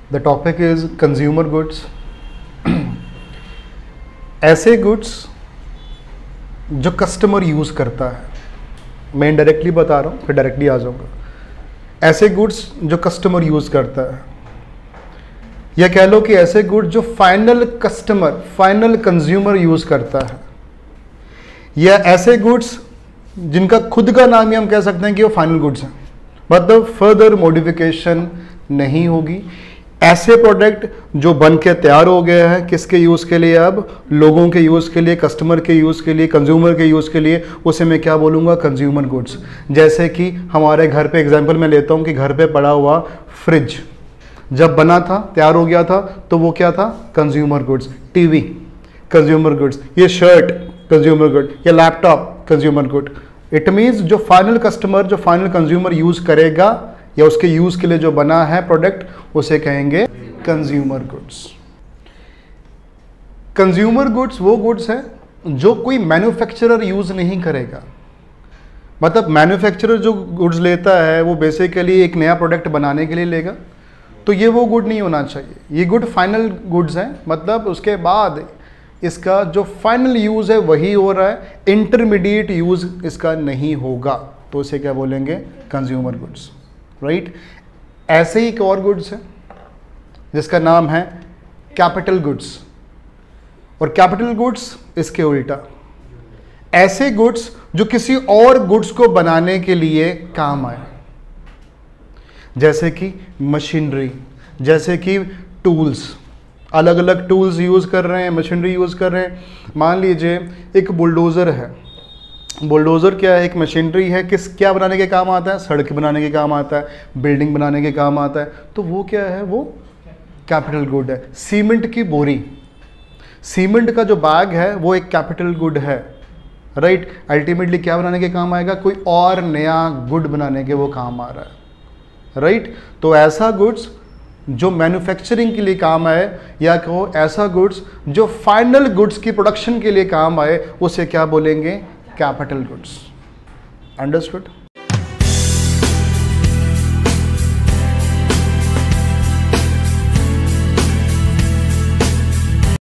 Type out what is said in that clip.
The topic is consumer goods. ऐसे goods जो customer use करता है, मैं इनडायरेक्टली बता रहा हूँ फिर डायरेक्टली आ जाऊँगा। ऐसे गुड्स जो कस्टमर यूज़ करता है, या कह लो कि ऐसे गुड्स जो final customer, final consumer use करता है, या ऐसे गुड्स जिनका खुद का नाम ही हम कह सकते हैं कि वो फाइनल गुड्स हैं, मतलब फर्दर मॉडिफिकेशन नहीं होगी। ऐसे प्रोडक्ट जो बन के तैयार हो गए हैं, किसके यूज़ के लिए, अब लोगों के यूज़ के लिए, कस्टमर के यूज़ के लिए, कंज्यूमर के यूज़ के लिए, उसे मैं क्या बोलूँगा, कंज्यूमर गुड्स। जैसे कि हमारे घर पे एग्जांपल मैं लेता हूँ कि घर पे पड़ा हुआ फ्रिज जब बना था, तैयार हो गया था, तो वो क्या था, consumer goods. TV consumer goods, ये शर्ट कंज्यूमर गुड, ये laptop consumer good. It means जो फाइनल कस्टमर, जो फाइनल कंज्यूमर यूज़ करेगा या उसके यूज़ के लिए जो बना है प्रोडक्ट, उसे कहेंगे कंज्यूमर गुड्स। कंज्यूमर गुड्स वो गुड्स हैं जो कोई मैन्युफैक्चरर यूज़ नहीं करेगा। मतलब मैन्युफैक्चरर जो गुड्स लेता है वो बेसिकली एक नया प्रोडक्ट बनाने के लिए लेगा, तो ये वो गुड नहीं होना चाहिए। ये गुड फाइनल गुड्स हैं, मतलब उसके बाद इसका जो फाइनल यूज़ है वही हो रहा है, इंटरमीडिएट यूज़ इसका नहीं होगा, तो इसे क्या बोलेंगे, कंज्यूमर गुड्स, राइट। ऐसे ही एक और गुड्स है जिसका नाम है कैपिटल गुड्स, और कैपिटल गुड्स इसके उल्टा, ऐसे गुड्स जो किसी और गुड्स को बनाने के लिए काम आए, जैसे कि मशीनरी, जैसे कि टूल्स, अलग अलग टूल्स यूज़ कर रहे हैं, मशीनरी यूज़ कर रहे हैं। मान लीजिए एक बुलडोज़र है। बुलडोज़र क्या है, एक मशीनरी है, क्या बनाने के काम आता है, सड़क बनाने के काम आता है, बिल्डिंग बनाने के काम आता है, तो वो क्या है, वो कैपिटल गुड है। सीमेंट की बोरी, सीमेंट का जो बैग है वो एक कैपिटल गुड है, राइट। अल्टीमेटली क्या बनाने के काम आएगा, कोई और नया गुड बनाने के वो काम आ रहा है, राइट। तो ऐसा गुड्स जो मैन्युफैक्चरिंग के लिए काम आए, या कहो ऐसा गुड्स जो फाइनल गुड्स की प्रोडक्शन के लिए काम आए, उसे क्या बोलेंगे, कैपिटल गुड्स। अंडरस्टूड।